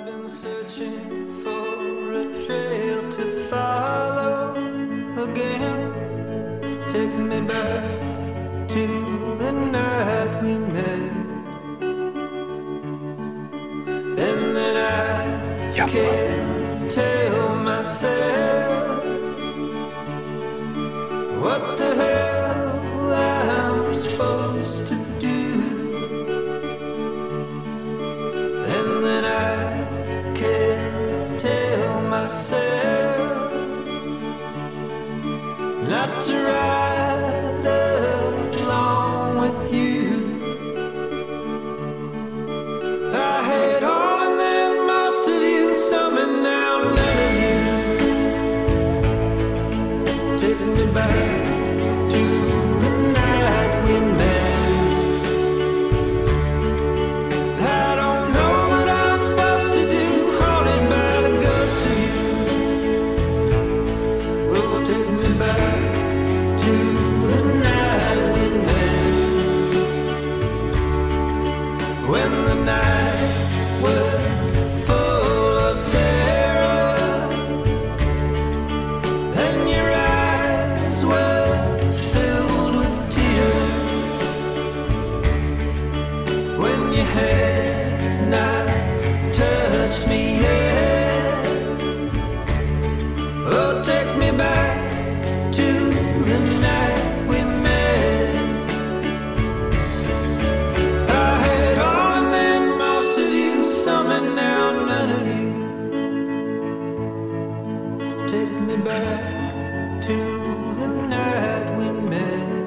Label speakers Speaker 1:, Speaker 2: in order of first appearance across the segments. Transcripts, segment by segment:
Speaker 1: I've been searching for a trail to follow again. Take me back to the night we met. And then I can't tell myself what the hell I'm supposed to do. And then I can't tell myself not to ride along with you. I had all and then most of you, some and now none of you. Taking me back to the night we met. I don't know what I'm supposed to do, haunted by the ghost of you. Oh, take me back to the night we met. When the night was full of terror and your eyes were filled with tears, when you had not touched me yet. Oh, take me back to the night we met. I had all and then most of you, some and now none of you. Take me back to the night we met.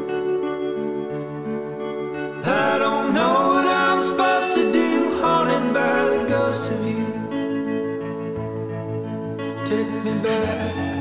Speaker 1: I don't know what I'm supposed to do, haunted by the ghost of you. Take me back